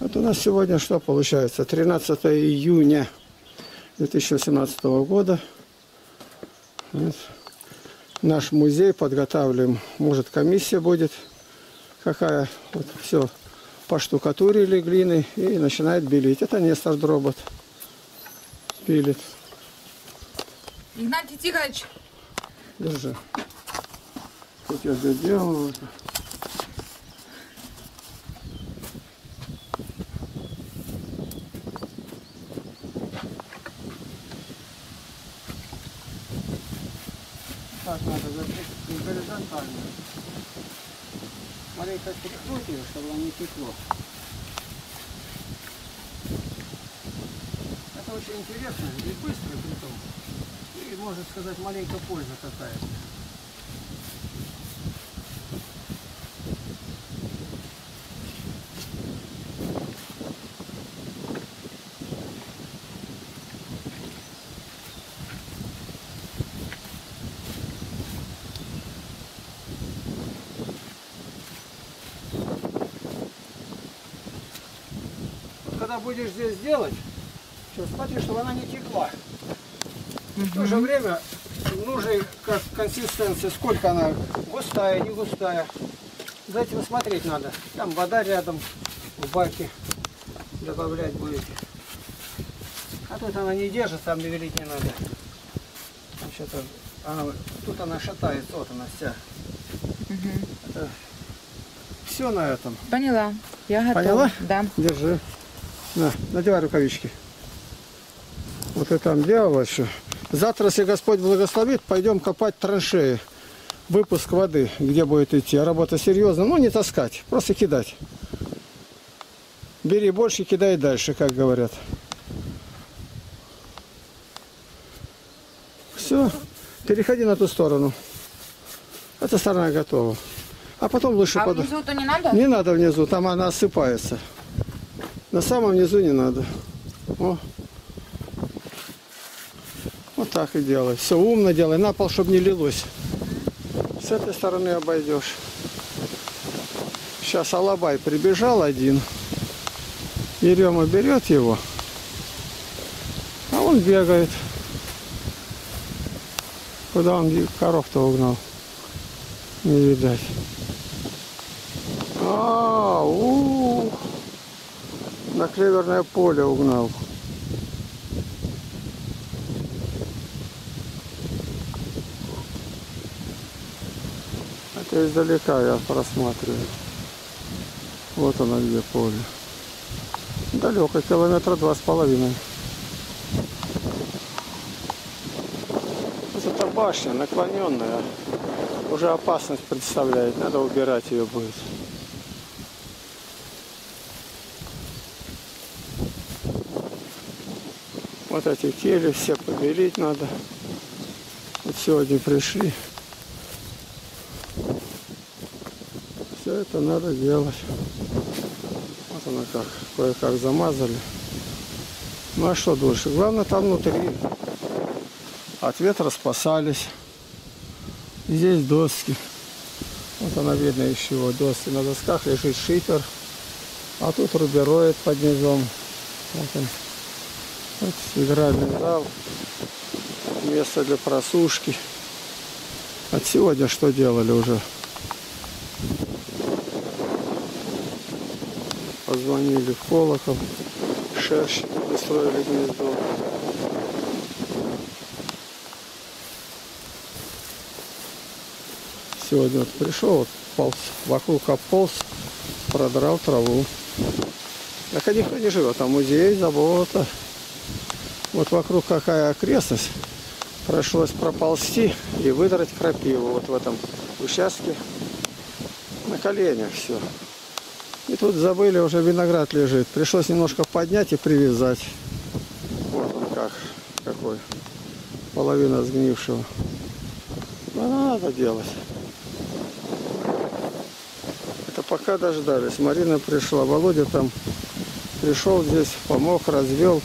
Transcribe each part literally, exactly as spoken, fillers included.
Вот у нас сегодня что получается? тринадцатое июня две тысячи восемнадцатого года. Вот. Наш музей подготавливаем. Может, комиссия будет какая. Вот все поштукатурили глиной и начинает белить. Это Нестор Дробот пилит. Игнатий Тихонович. Держи. Тут я доделал. Так надо закрыть не горизонтально. Маленько перекруть ее, чтобы она не текло. Это очень интересно и быстро при том. И, можно сказать, маленькая польза какая-то. Когда будешь здесь делать, сейчас смотри, чтобы она не текла. Угу. В то же время нужной как консистенции, сколько она густая, не густая. За этим смотреть надо. Там вода рядом, в баке добавлять будете. А тут она не держит, там довелить не надо. Там что-то, она, тут она шатается, вот она вся. Угу. Это все на этом. Поняла. Я готова. Поняла? Да. Держи. На, надевай рукавички. Вот это там делалось еще. Завтра, если Господь благословит, пойдем копать траншеи. Выпуск воды, где будет идти. Работа серьезная. Ну, не таскать, просто кидать. Бери больше, кидай дальше, как говорят. Все. Переходи на ту сторону. Эта сторона готова. А потом лучше... А под... внизу-то не надо? Не надо внизу, там она осыпается. На самом низу не надо. О. Вот так и делай. Все умно делай. На пол, чтобы не лилось. С этой стороны обойдешь. Сейчас алабай прибежал один. Ерема берет его. А он бегает. Куда он коров-то угнал? Не видать. А, у, -у, -у. На клеверное поле угнал. Это издалека я просматриваю. Вот оно где поле. Далеко, километра два с половиной. Это башня наклоненная. Уже опасность представляет. Надо убирать ее будет. Вот эти кели все побелить надо. Вот сегодня пришли. Все это надо делать. Вот оно как, кое-как замазали. Ну а что дольше? Главное там внутри. От ветра спасались. И здесь доски. Вот она видно еще вот доски. На досках лежит шифер. А тут рубероид под низом. Вот он. Вот игральный зал. Место для просушки. От сегодня что делали уже? Позвонили в колокол. Шерсть устроили гнездо. Сегодня вот пришел, вот полз, вокруг ополз, продрал траву. Так а никто не живет, там музей, забота. Вот вокруг какая окрестность. Пришлось проползти и выдрать крапиву вот в этом участке. На коленях все. И тут забыли, уже виноград лежит. Пришлось немножко поднять и привязать. Вот он как, какой. Половина сгнившего. Но надо делать. Это пока дождались. Марина пришла. Володя там пришел здесь, помог, развел.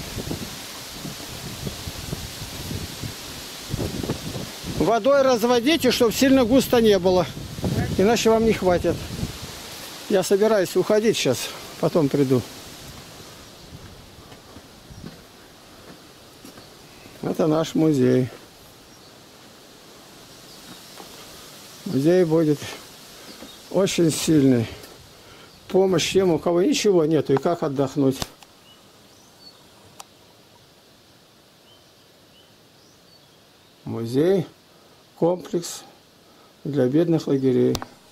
Водой разводите, чтобы сильно густо не было. Иначе вам не хватит. Я собираюсь уходить сейчас, потом приду. Это наш музей. Музей будет очень сильный. Помощь тем, у кого ничего нету, и как отдохнуть. Музей, комплекс для бедных лагерей.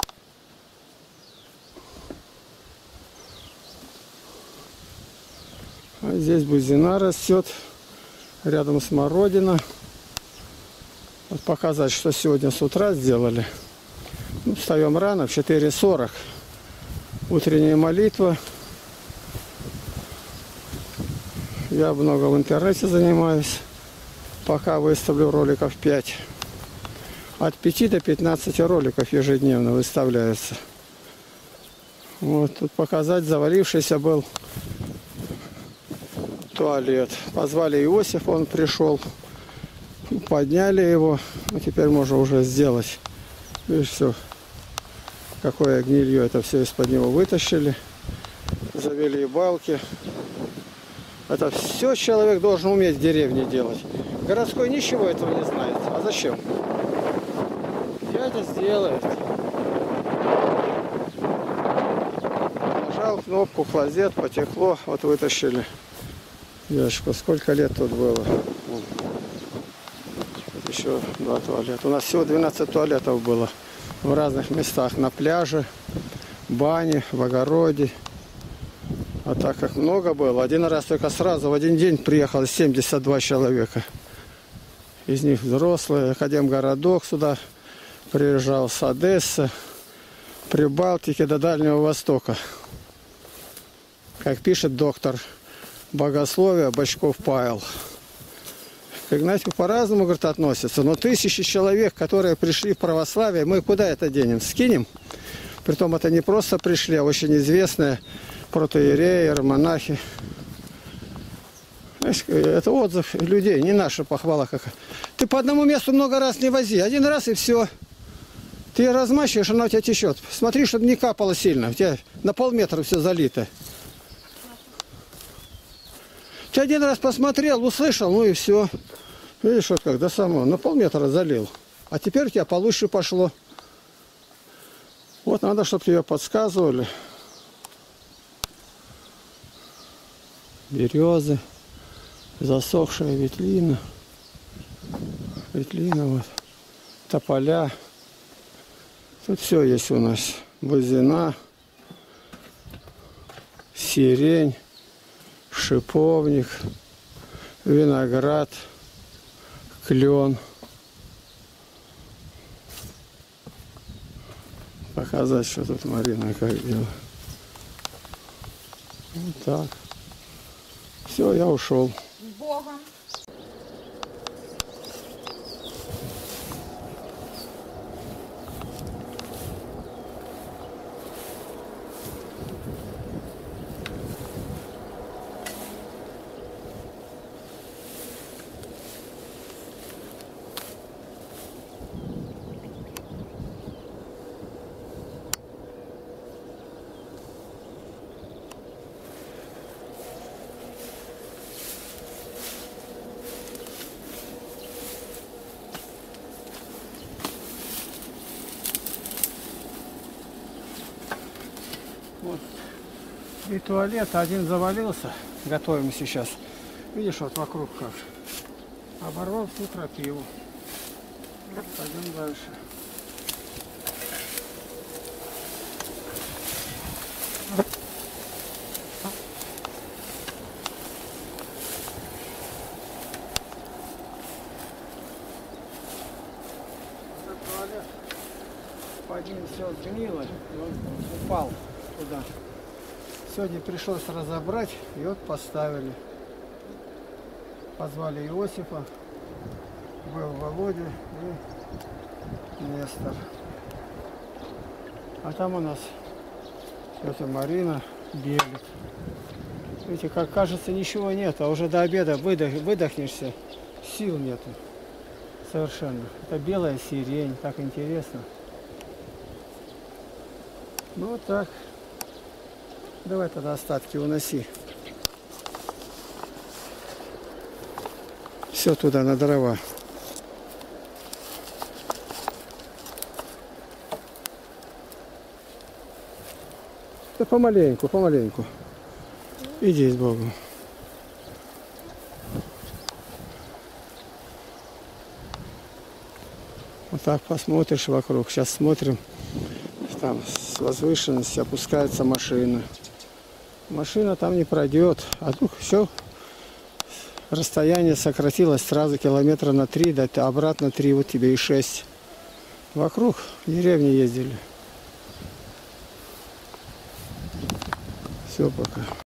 А здесь бузина растет, рядом смородина. Вот показать, что сегодня с утра сделали. Ну, встаем рано, в четыре сорок. Утренняя молитва. Я много в интернете занимаюсь. Пока выставлю роликов пять. От пяти до пятнадцати роликов ежедневно выставляется. Вот тут показать, завалившийся был туалет. Позвали Иосифа, он пришел. Подняли его. Ну, теперь можно уже сделать. Видишь, все. Какое гнилье. Это все из-под него вытащили. Завели балки. Это все человек должен уметь в деревне делать. Городской ничего этого не знает. А зачем? Дядя сделает. Нажал кнопку, клозет, потекло. Вот вытащили. Девочка, сколько лет тут было? Вот еще два туалета. У нас всего двенадцать туалетов было. В разных местах. На пляже, бане, в огороде. А так как много было, один раз только сразу в один день приехало семьдесят два человека. Из них взрослые. Академгородок сюда приезжал с Одессы, Прибалтики до Дальнего Востока. Как пишет доктор богословия Бочков Павел. Как, знаете, по-разному, говорит, относятся. Но тысячи человек, которые пришли в православие, мы куда это денем? Скинем? Притом это не просто пришли, а очень известные протоиереи, монахи. Это отзыв людей, не наша похвала какая. Ты по одному месту много раз не вози. Один раз и все. Ты размачиваешь, она у тебя течет. Смотри, чтобы не капало сильно. У тебя на полметра все залито. Ты один раз посмотрел, услышал, ну и все. Видишь, вот как до самого, на полметра залил. А теперь у тебя получше пошло. Вот надо, чтобы тебе подсказывали. Березы, засохшая ветлина. Ветлина вот. Тополя. Тут все есть у нас. Бузина, сирень, шиповник, виноград, клен. Показать, что тут Марина как делает. Вот так. Все, я ушел. С Богом. Вот. И туалет один завалился. Готовим сейчас. Видишь, вот вокруг как. Оборвал всю крапиву. Вот, пойдем дальше. Этот туалет под ним все сгнило, и он упал туда. Сегодня пришлось разобрать, и вот поставили. Позвали Иосифа, был Володя и Нестор. А там у нас тетя Марина белит. Видите, как кажется, ничего нет, а уже до обеда выдох, выдохнешься, сил нету совершенно. Это белая сирень, так интересно. Ну вот так. Давай тогда остатки уноси. все туда на дрова. Да помаленьку, помаленьку. Иди с Богом. Вот так посмотришь вокруг. Сейчас смотрим. Там с возвышенности опускается машина. Машина там не пройдет. А тут все. Расстояние сократилось сразу километра на три, да обратно три, вот тебе и шесть. Вокруг деревни ездили. Все пока.